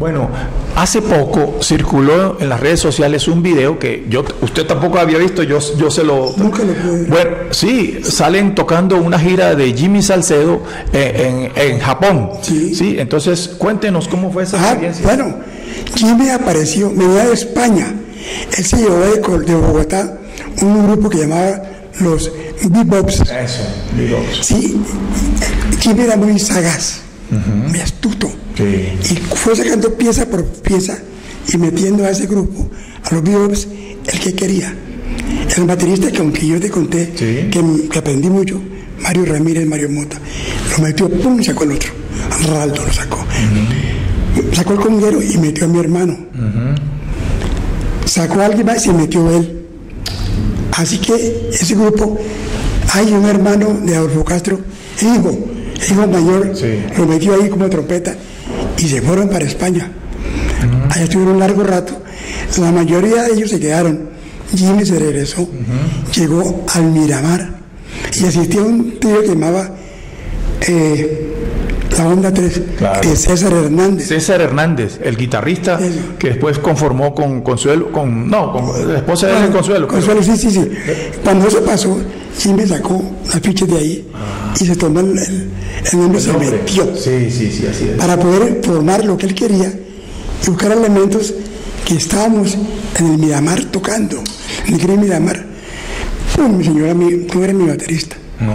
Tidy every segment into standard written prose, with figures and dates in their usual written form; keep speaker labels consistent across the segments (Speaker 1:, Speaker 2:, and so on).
Speaker 1: Bueno, hace poco circuló en las redes sociales un video que usted tampoco había visto, yo se lo...
Speaker 2: Nunca lo pude ver.
Speaker 1: Bueno, sí, salen tocando una gira de Jimmy Salcedo en Japón.
Speaker 2: Sí.
Speaker 1: Sí, entonces cuéntenos cómo fue esa experiencia.
Speaker 2: Bueno, Jimmy apareció, venía de España. Él se llevó de Bogotá un grupo que llamaba los Bebops.
Speaker 1: Eso, Bebops.
Speaker 2: Sí, Jimmy era muy sagaz, muy astuto.
Speaker 1: Sí.
Speaker 2: Y fue sacando pieza por pieza y metiendo a ese grupo, a los Bebops, el que quería. El baterista, que aunque yo te conté,
Speaker 1: sí,
Speaker 2: que aprendí mucho, Mario Ramírez, Mario Mota, lo metió, pum, y sacó el otro. Raldo lo sacó. Sacó el conguero y metió a mi hermano. Sacó a alguien más y metió él. Así que ese grupo, hay un hermano de Adolfo Castro, hijo mayor,
Speaker 1: sí,
Speaker 2: lo metió ahí como trompeta y se fueron para España. Allá estuvieron un largo rato. La mayoría de ellos se quedaron. Jimmy se regresó, llegó al Miramar y asistió a un tío que llamaba La Onda 3,
Speaker 1: claro,
Speaker 2: de César Hernández.
Speaker 1: César Hernández, el guitarrista que después conformó con Consuelo, con la esposa de él, Consuelo.
Speaker 2: Consuelo, sí. Cuando eso pasó, Jimmy sacó las fichas de ahí y se tomó el nombre, se metió.
Speaker 1: Sí, así es.
Speaker 2: Para poder formar lo que él quería y buscar elementos que estábamos en el Miramar tocando, en el Gran Miramar. Pues, mi señora, tú eres mi baterista.
Speaker 1: No.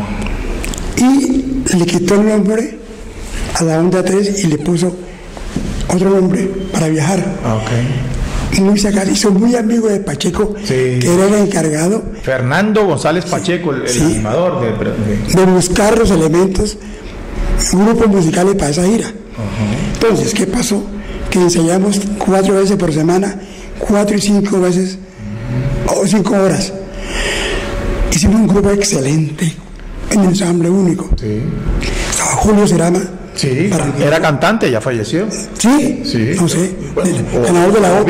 Speaker 2: Y le quitó el nombre a La Onda 3 y le puso otro nombre para viajar.
Speaker 1: Okay.
Speaker 2: Muy sagaz, hizo muy amigo de Pacheco,
Speaker 1: sí,
Speaker 2: que era el encargado.
Speaker 1: Fernando González Pacheco, el animador
Speaker 2: de buscar los elementos, grupos musicales para esa gira. Entonces, ¿qué pasó? Que ensayamos 4 veces por semana, 4 y 5 veces, o 5 horas. Hicimos un grupo excelente, un ensamble único.
Speaker 1: Sí.
Speaker 2: Estaba Julio Cerama.
Speaker 1: Sí, era cantante, ya falleció.
Speaker 2: Sí, no sé, ganador de la OTI.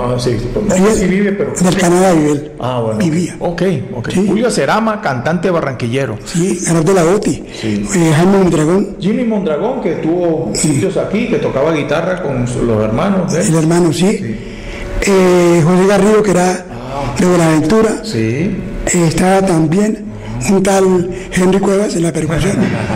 Speaker 1: Vive, pero...
Speaker 2: Del Canadá vive él.
Speaker 1: Bueno.
Speaker 2: Vivía.
Speaker 1: Ok.
Speaker 2: Sí.
Speaker 1: Julio Cerama, cantante barranquillero.
Speaker 2: Sí, ganador de la OTI.
Speaker 1: Sí.
Speaker 2: Jaime Mondragón.
Speaker 1: Jimmy Mondragón, que tuvo sitios aquí, que tocaba guitarra con los hermanos.
Speaker 2: El hermano, sí. José Garrido, que era de Buenaventura.
Speaker 1: Sí.
Speaker 2: Estaba también un tal Henry Cuevas en la percusión.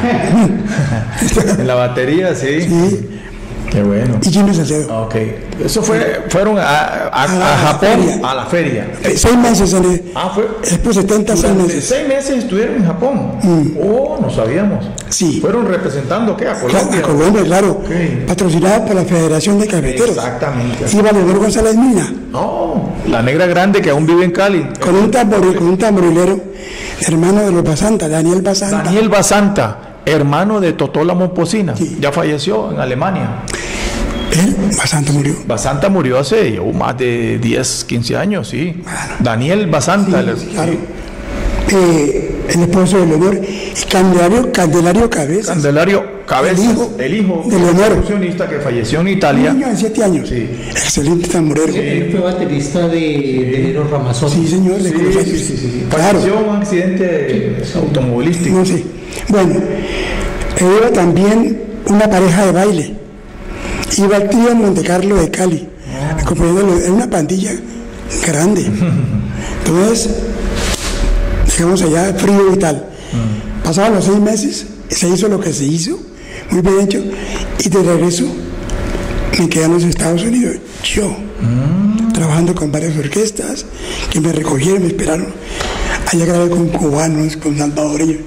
Speaker 1: En la batería, sí.
Speaker 2: Sí.
Speaker 1: Qué bueno.
Speaker 2: Y Jimmy Salcedo.
Speaker 1: Ok. Eso fueron a Japón, a la feria.
Speaker 2: 6 meses
Speaker 1: después
Speaker 2: 76 meses.
Speaker 1: 6 meses estuvieron en Japón. No sabíamos.
Speaker 2: Sí.
Speaker 1: Fueron representando, ¿qué? A Colombia.
Speaker 2: A Colombia, claro.
Speaker 1: Okay.
Speaker 2: Patrocinada por la Federación de Cafeteros.
Speaker 1: Exactamente.
Speaker 2: Iba Leonor González Mina.
Speaker 1: La negra grande que aún vive en Cali.
Speaker 2: Con un tamborilero, hermano de los Basanta, Daniel Basanta.
Speaker 1: Daniel Basanta, hermano de Totola Momposina.
Speaker 2: Sí.
Speaker 1: Ya falleció en Alemania.
Speaker 2: Basanta murió.
Speaker 1: Basanta murió hace más de 10, 15 años, sí.
Speaker 2: Bueno.
Speaker 1: Daniel Basanta.
Speaker 2: Sí, claro. El esposo de Leonor. Y Candelario Cabezas.
Speaker 1: Candelario Cabezas. El hijo
Speaker 2: de Leonor.
Speaker 1: Percusionista que falleció en Italia.
Speaker 2: Un niño de 7 años.
Speaker 1: Sí.
Speaker 2: Excelente tamborero.
Speaker 3: Sí, él fue baterista de Nero Ramazzotti.
Speaker 2: Sí, señor.
Speaker 1: Sí.
Speaker 2: Claro.
Speaker 1: Falleció en un accidente automovilístico.
Speaker 2: No sé. Bueno, era también una pareja de baile. Iba al trío Monte Carlo de Cali, acompañándolo en una pandilla grande. Entonces, llegamos allá, frío y tal. Pasaban los 6 meses, se hizo lo que se hizo, muy bien hecho, y de regreso me quedé en los Estados Unidos, yo, trabajando con varias orquestas, que me recogieron, me esperaron. Allá grabé con cubanos, con salvadoreños.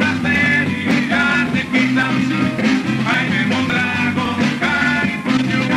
Speaker 4: Jaime Mondragón,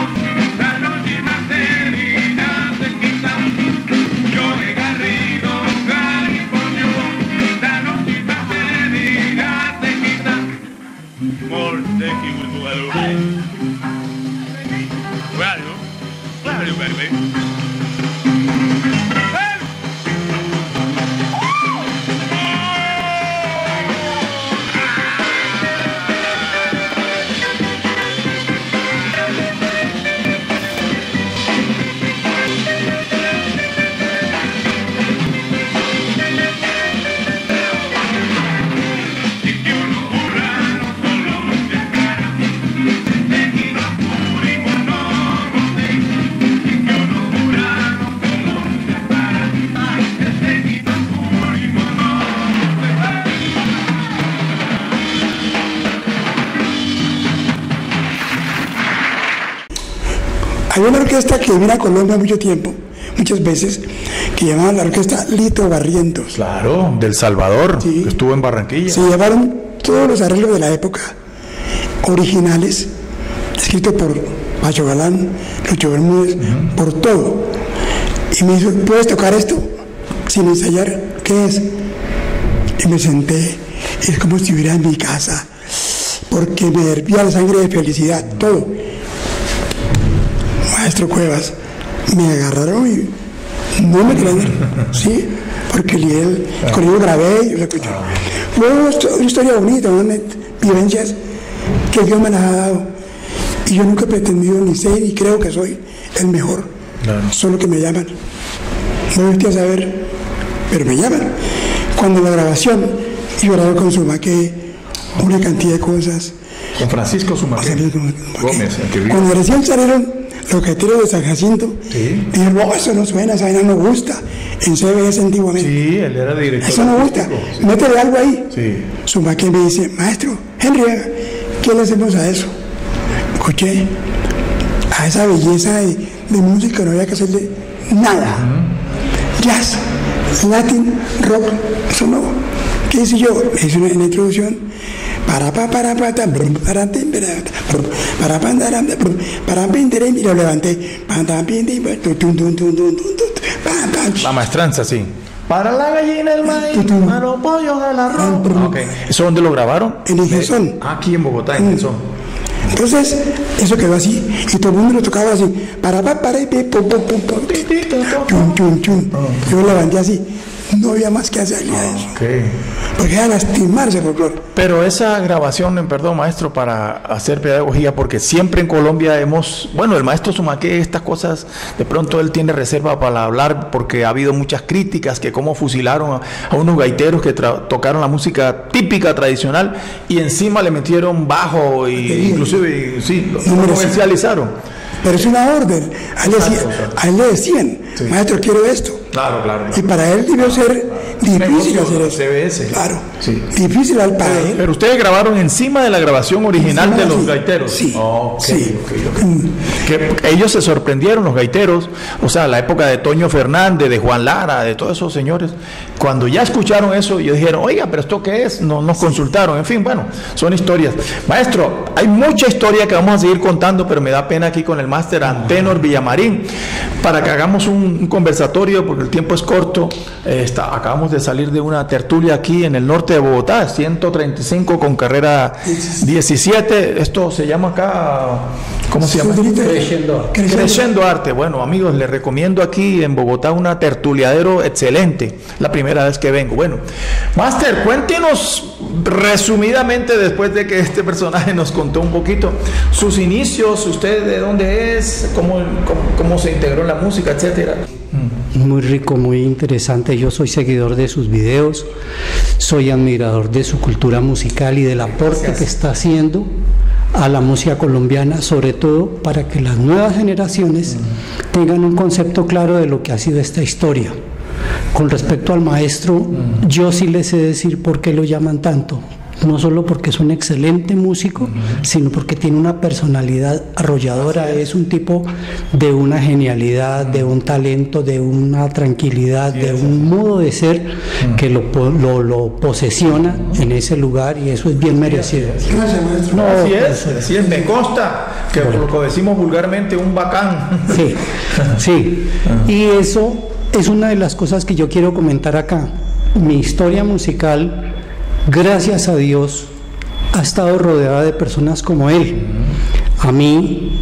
Speaker 2: Había una orquesta que vino a Colombia mucho tiempo, muchas veces, que llamaban la orquesta Lito Barrientos.
Speaker 1: Claro, del Salvador,
Speaker 2: Sí.
Speaker 1: que estuvo en Barranquilla.
Speaker 2: Se llevaron todos los arreglos de la época, originales, escritos por Pacho Galán, Lucho Bermúdez, por todo. Y me dijo, ¿puedes tocar esto sin ensayar? ¿Qué es? Y me senté, y es como si estuviera en mi casa, porque me hervía la sangre de felicidad, todo. Maestro Cuevas, me agarraron y no me creían, ¿sí? Porque con él grabé y lo escuché. Fue una historia bonita, unas vivencias que Dios me las ha dado. Y yo nunca he pretendido ni ser y creo que soy el mejor.
Speaker 1: Claro.
Speaker 2: Solo que me llaman. No me gusta saber, pero me llaman. Cuando la grabación, yo grabé con Sumaque una cantidad de cosas.
Speaker 1: Con Francisco Sumaque Gómez, el que vive.
Speaker 2: Cuando recién salieron los gaiteros de San Jacinto,
Speaker 1: Sí.
Speaker 2: dijeron, no, eso no suena, esa vaina no gusta. En CBS antiguamente.
Speaker 1: Sí, él era director.
Speaker 2: Eso no gusta.
Speaker 1: artístico, sí.
Speaker 2: Métele algo ahí.
Speaker 1: Sí.
Speaker 2: Sumaque me dice, maestro, Henry, ¿qué le hacemos a eso? Escuché, a esa belleza de música no había que hacerle nada. Jazz, Latin, rock, eso no. ¿Qué hice yo? Me hice una introducción. Y lo levanté.
Speaker 1: La maestranza, sí. Para la gallina el maíz, para los pollos el arroz. Okay. ¿Eso dónde lo grabaron?
Speaker 2: En Ingesón.
Speaker 1: Aquí en Bogotá, en Ingesón.
Speaker 2: Entonces, eso quedó así. Y todo el mundo lo tocaba así. Chun, chun, chun. Yo lo levanté así. No había más que hacerle a eso.
Speaker 1: Okay.
Speaker 2: Porque era lastimarse folclore.
Speaker 1: Pero esa grabación, perdón, maestro, para hacer pedagogía, porque siempre en Colombia bueno, el maestro Sumaque, estas cosas, de pronto él tiene reserva para hablar, porque ha habido muchas críticas, que cómo fusilaron a unos gaiteros que tocaron la música típica, tradicional, y encima le metieron bajo, y inclusive, sí, lo comercializaron.
Speaker 2: Pero es una orden. A él le decían, sí. Maestro, quiero esto.
Speaker 1: Claro, claro.
Speaker 2: Y para él debió ser difícil hacer eso.
Speaker 1: CBS.
Speaker 2: Claro.
Speaker 1: Sí.
Speaker 2: Difícil para él.
Speaker 1: Pero ustedes grabaron encima de la grabación original de los gaiteros.
Speaker 2: Sí.
Speaker 1: Okay. Que ellos se sorprendieron, los gaiteros, o sea, la época de Toño Fernández, de Juan Lara, de todos esos señores. Cuando ya escucharon eso, ellos dijeron, oiga, pero ¿esto qué es? Nos consultaron. En fin, bueno, son historias. Maestro, hay mucha historia que vamos a seguir contando, pero me da pena aquí con el máster Antenor Villamarín, para que hagamos un conversatorio, porque el tiempo es corto. Acabamos de salir de una tertulia aquí en el norte de Bogotá, 135 con carrera 17. Esto se llama acá, ¿cómo se llama? Crescendo Arte. Bueno, amigos, les recomiendo aquí en Bogotá una tertuliadero excelente. La primera vez que vengo. Bueno, máster, cuéntenos resumidamente, después de que este personaje nos contó un poquito sus inicios, usted de dónde es, cómo se integró en la música, etcétera.
Speaker 3: Muy rico, muy interesante. Yo soy seguidor de sus videos, soy admirador de su cultura musical y del aporte que está haciendo a la música colombiana, sobre todo para que las nuevas generaciones tengan un concepto claro de lo que ha sido esta historia. Con respecto al maestro, yo sí les sé decir por qué lo llaman tanto. No solo porque es un excelente músico, sino porque tiene una personalidad arrolladora, es un tipo de una genialidad, de un talento, de una tranquilidad, de un modo de ser que lo posesiona en ese lugar, y eso es bien merecido.
Speaker 2: Gracias, maestro.
Speaker 1: No, así es, me consta que lo decimos vulgarmente, un bacán.
Speaker 3: Sí. Y eso es una de las cosas que yo quiero comentar acá. Mi historia musical, gracias a Dios, ha estado rodeada de personas como él. A mí,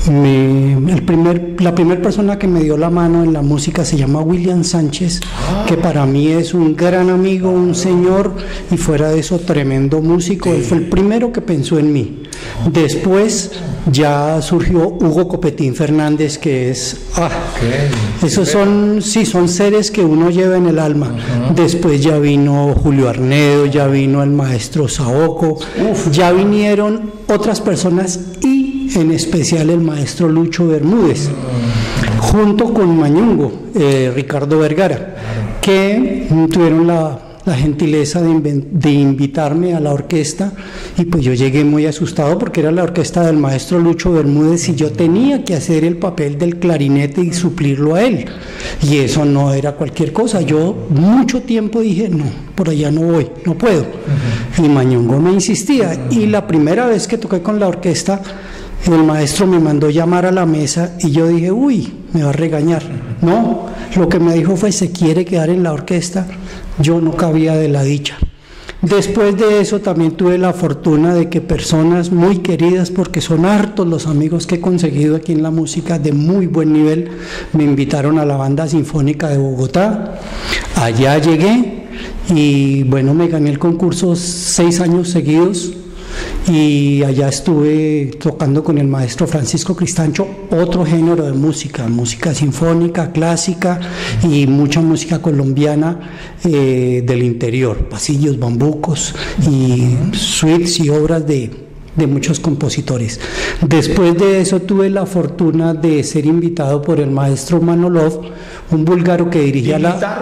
Speaker 3: la primera persona que me dio la mano en la música se llama William Sánchez, que para mí es un gran amigo, un señor, y fuera de eso, tremendo músico. Él fue el primero que pensó en mí. Después ya surgió Hugo Copetín Fernández, que es... esos son seres que uno lleva en el alma. Después ya vino Julio Arnedo, ya vino el maestro Saoco, ya vinieron otras personas, y en especial el maestro Lucho Bermúdez, junto con Mañungo, Ricardo Vergara, que tuvieron la gentileza de invitarme a la orquesta, y pues yo llegué muy asustado porque era la orquesta del maestro Lucho Bermúdez y yo tenía que hacer el papel del clarinete y suplirlo a él, y eso no era cualquier cosa. Yo mucho tiempo dije, no, por allá no voy, no puedo, y Mañongo me insistía, y la primera vez que toqué con la orquesta, el maestro me mandó llamar a la mesa y yo dije, uy, me va a regañar. No, lo que me dijo fue, ¿se quiere quedar en la orquesta? Yo no cabía de la dicha. Después de eso también tuve la fortuna de que personas muy queridas, porque son hartos los amigos que he conseguido aquí en la música de muy buen nivel, me invitaron a la Banda Sinfónica de Bogotá. Allá llegué y bueno, me gané el concurso 6 años seguidos. Y allá estuve tocando con el maestro Francisco Cristancho otro género de música, música sinfónica, clásica y mucha música colombiana del interior, pasillos, bambucos y suites y obras de muchos compositores. Después de eso tuve la fortuna de ser invitado por el maestro Manolov, un búlgaro que dirigía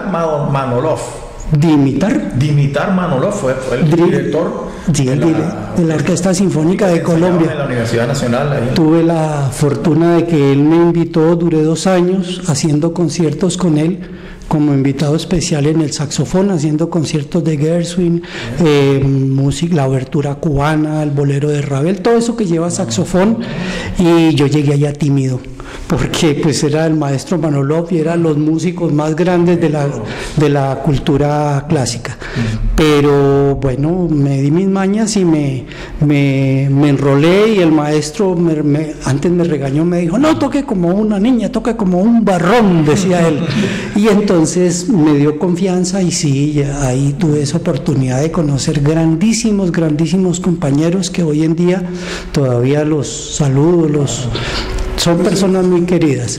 Speaker 1: Dimitar Manolov fue el director
Speaker 3: de la Orquesta Sinfónica de Colombia.
Speaker 1: En la Universidad Nacional. Ahí.
Speaker 3: Tuve la fortuna de que él me invitó, duré 2 años haciendo conciertos con él como invitado especial en el saxofón, haciendo conciertos de Gershwin, música, la obertura cubana, el bolero de Ravel, todo eso que lleva saxofón, y yo llegué allá tímido, porque pues era el maestro Manolov y eran los músicos más grandes de la cultura clásica. Pero bueno, me di mis mañas y me enrolé, y el maestro antes me regañó, me dijo, no toque como una niña, toque como un barrón, decía él. Y entonces me dio confianza y sí, ahí tuve esa oportunidad de conocer grandísimos compañeros que hoy en día todavía los saludo, son personas muy queridas.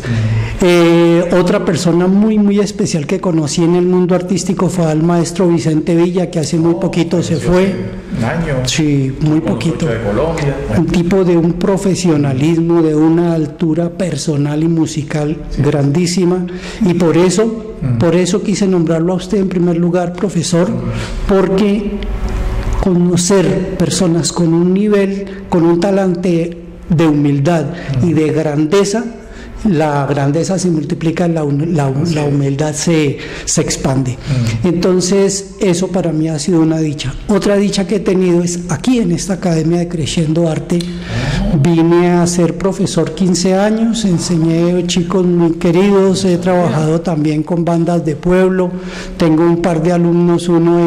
Speaker 3: Otra persona muy especial que conocí en el mundo artístico fue al maestro Vicente Villa, que hace muy poquito se fue.
Speaker 1: Un año.
Speaker 3: Sí, muy poquito.
Speaker 1: De Colombia.
Speaker 3: Un tipo de un profesionalismo, de una altura personal y musical grandísima, y por eso quise nombrarlo a usted en primer lugar, profesor, porque conocer personas con un nivel, con un talante de humildad y de grandeza, la grandeza se multiplica, la humildad se expande. Entonces eso para mí ha sido una dicha. Otra dicha que he tenido es aquí en esta Academia de Crescendo Arte. Vine a ser profesor 15 años, enseñé chicos muy queridos, he trabajado también con bandas de pueblo, tengo un par de alumnos, uno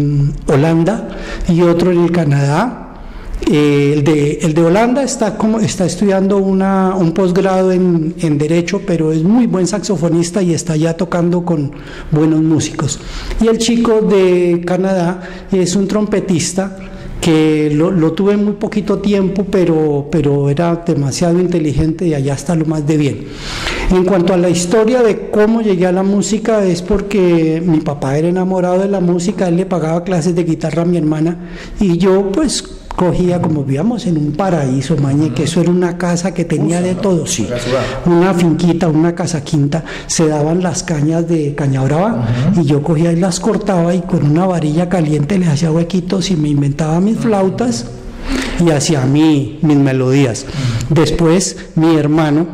Speaker 3: en Holanda y otro en el Canadá. El de Holanda está estudiando un posgrado en Derecho, pero es muy buen saxofonista y está ya tocando con buenos músicos. Y el chico de Canadá es un trompetista que lo tuve muy poquito tiempo, pero era demasiado inteligente y allá está lo más de bien. En cuanto a la historia de cómo llegué a la música, es porque mi papá era enamorado de la música, él le pagaba clases de guitarra a mi hermana y yo pues cogía, como vivíamos en un paraíso, Mañe, que eso era una casa que tenía de todo, sí, una finquita, una casa quinta, se daban las cañas de caña brava y yo cogía y las cortaba y con una varilla caliente les hacía huequitos y me inventaba mis flautas y hacía mis melodías. Después mi hermano,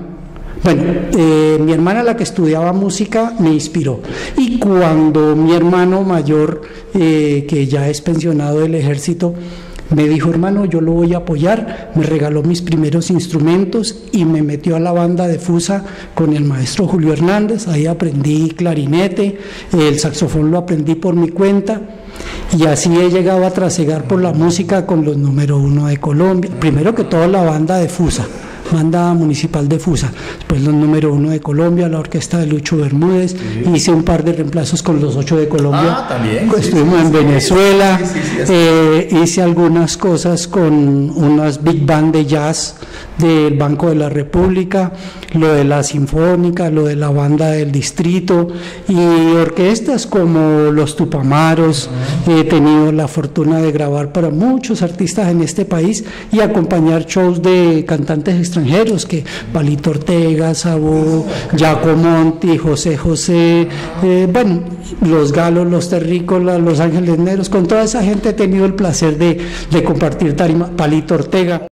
Speaker 3: mi hermana, la que estudiaba música, me inspiró, y cuando mi hermano mayor, que ya es pensionado del ejército, me dijo, hermano, yo lo voy a apoyar, me regaló mis primeros instrumentos y me metió a la banda de Fusa con el maestro Julio Hernández. Ahí aprendí clarinete, el saxofón lo aprendí por mi cuenta, y así he llegado a trasegar por la música con los número 1 de Colombia. Primero que todo la banda de Fusa, banda municipal de Fusa, después los número 1 de Colombia, la orquesta de Lucho Bermúdez, sí. Hice un par de reemplazos con los 8 de Colombia,
Speaker 1: también,
Speaker 3: estuvimos en Venezuela, hice algunas cosas con unas big band de jazz del Banco de la República, lo de la Sinfónica, lo de la banda del Distrito y orquestas como los Tupamaros. He tenido la fortuna de grabar para muchos artistas en este país y acompañar shows de cantantes extranjeros, que Palito Ortega, Sabó, Giacomonti, José José, bueno, los Galos, los Terrícolas, los Ángeles Negros, con toda esa gente he tenido el placer de compartir tarima. Palito Ortega.